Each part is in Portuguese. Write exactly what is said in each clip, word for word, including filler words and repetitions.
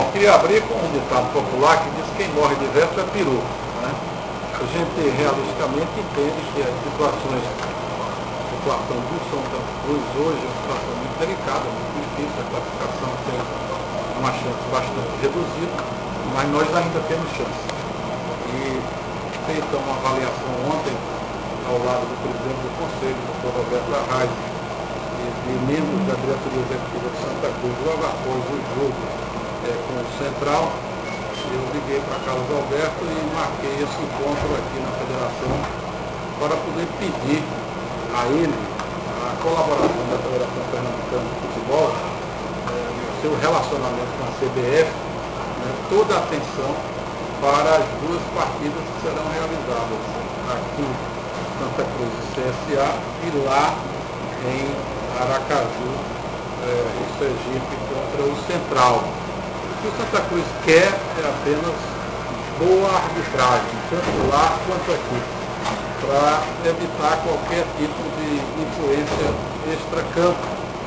Bom, queria abrir com um ditado popular que diz que quem morre de verso é peru, né? A gente realisticamente entende que as situações, a situação do Santa Cruz hoje é uma situação muito delicada, muito difícil, a classificação tem uma chance bastante reduzida, mas nós ainda temos chance. E feita uma avaliação ontem ao lado do presidente do Conselho, o doutor Roberto Arraes, e, e membros da diretoria executiva de Santa Cruz, logo após o jogo é, com o Central, eu liguei para Carlos Alberto e marquei esse encontro aqui na federação para poder pedir a ele a colaboração da Federação Pernambucana de Futebol, é, no seu relacionamento com a C B F, né, toda a atenção para as duas partidas que serão realizadas aqui em Santa Cruz e C S A e lá em Aracaju, é, em Sergipe, contra o Central. O que o Santa Cruz quer é apenas boa arbitragem, tanto lá quanto aqui, para evitar qualquer tipo de influência extracampo.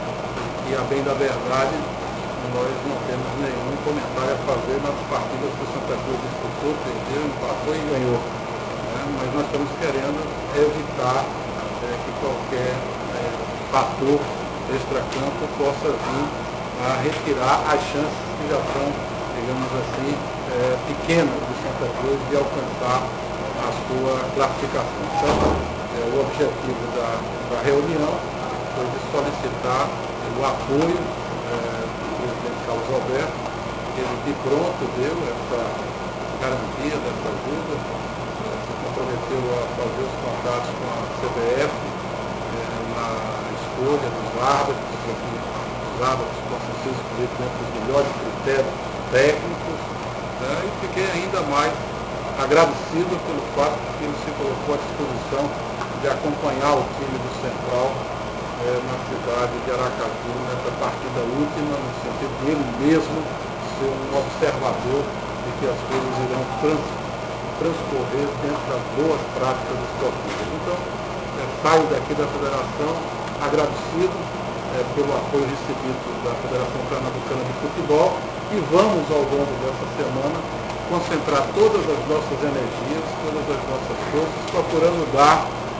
E a bem da verdade, nós não temos nenhum comentário a fazer nas partidas que o Santa Cruz disputou, perdeu, empatou e ganhou. Né? Mas nós estamos querendo evitar é, que qualquer é, fator extracampo possa vir a retirar as chances que já são, digamos assim, é, pequenas do Santa Cruz de alcançar a sua classificação. Então, é, o objetivo da, da reunião foi de solicitar o apoio é, do presidente Carlos Alberto, ele de pronto deu essa garantia dessa ajuda, é, se comprometeu a fazer os contatos com a C B F é, na escolha dos árbitros, para que os árbitros possam ser escolhidos dentro dos melhores critérios técnicos, né, e fiquei ainda mais agradecido pelo fato que ele se colocou à disposição de acompanhar o time do Central é, na cidade de Aracaju, nessa partida última, no sentido de ele mesmo ser um observador de que as coisas irão trans, transcorrer dentro das boas práticas esportivas. Então, é, saio daqui da federação agradecido é, pelo apoio recebido da Federação Pernambucana de Futebol e vamos, ao longo dessa semana, concentrar todas as nossas energias, todas as nossas forças, procurando dar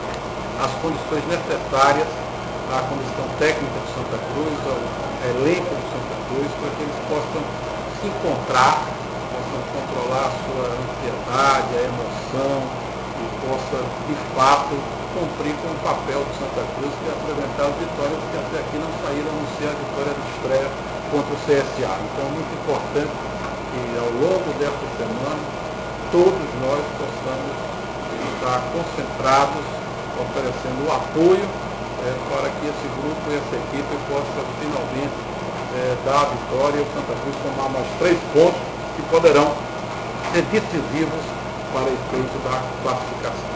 as condições necessárias à comissão técnica de Santa Cruz, ao elenco de Santa Cruz, para que eles possam se encontrar, possam controlar a sua ansiedade, a emoção, e possa, de fato, cumprir com o papel de Santa Cruz, que é apresentar as vitórias que até aqui não saíram, a não ser a vitória de estreia contra o C S A. Então é muito importante que ao longo desta semana todos nós possamos estar concentrados, oferecendo o apoio é, para que esse grupo e essa equipe possa finalmente é, dar a vitória e o Santa Cruz tomar mais três pontos que poderão ser decisivos para efeito da classificação.